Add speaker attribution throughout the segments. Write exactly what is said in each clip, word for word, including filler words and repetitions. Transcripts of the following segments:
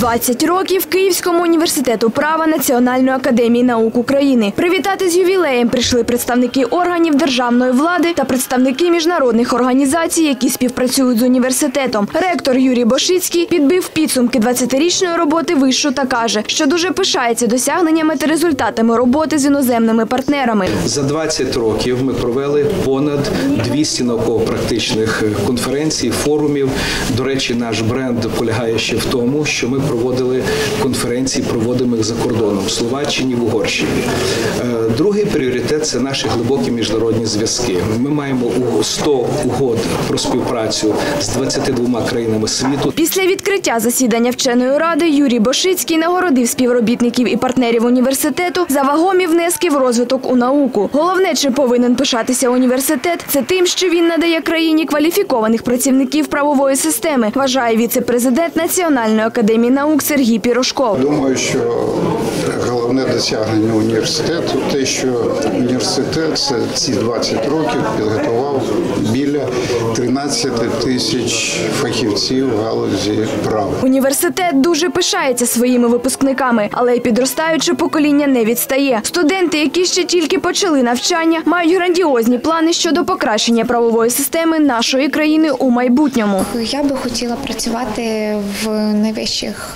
Speaker 1: двадцять років Київському університету права Національної академії наук України. Привітати з ювілеєм прийшли представники органів державної влади та представники міжнародних організацій, які співпрацюють з університетом. Ректор Юрій Бошицький підбив підсумки двадцятирічної роботи вишу та каже, що дуже пишається досягненнями та результатами роботи з іноземними партнерами.
Speaker 2: За двадцять років ми провели понад двісті науково-практичних конференцій, форумів. До речі, наш бренд полягає ще в тому, що ми проводили конференції, проводимо їх за кордоном – в Словаччині, в Угорщині. Другий пріоритет – це наші глибокі міжнародні зв'язки. Ми маємо сто угод про співпрацю з двадцятьма двома країнами світу.
Speaker 1: Після відкриття засідання вченої ради Юрій Бошицький нагородив співробітників і партнерів університету за вагомі внески в розвиток у науку. Головне, чи повинен пишатися університет, це тим, що він надає країні кваліфікованих працівників правової системи, вважає віце-президент Національної академії наук Сергій Пірошков.
Speaker 3: Думаю, що головне досягнення університету – те, що університет ці двадцять років підготував біля тринадцяти тисяч фахівців в галузі права.
Speaker 1: Університет дуже пишається своїми випускниками, але й підростаюче покоління не відстає. Студенти, які ще тільки почали навчання, мають грандіозні плани щодо покращення правової системи нашої країни у майбутньому.
Speaker 4: Я би хотіла працювати в найвищих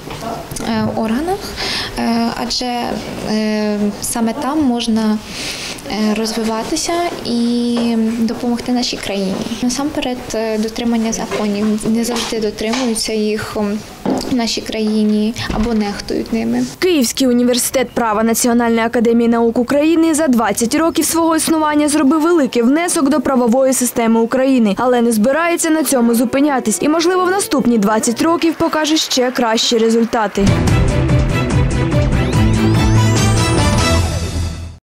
Speaker 4: органах, адже саме там можна розвиватися і допомогти нашій країні. Насамперед, дотримання законів. Не завжди дотримуються їх в нашій країні або нехтують ними.
Speaker 1: Київський університет права Національної академії наук України за двадцять років свого існування зробив великий внесок до правової системи України, але не збирається на цьому зупинятись і, можливо, в наступні двадцять років покаже ще кращі результати.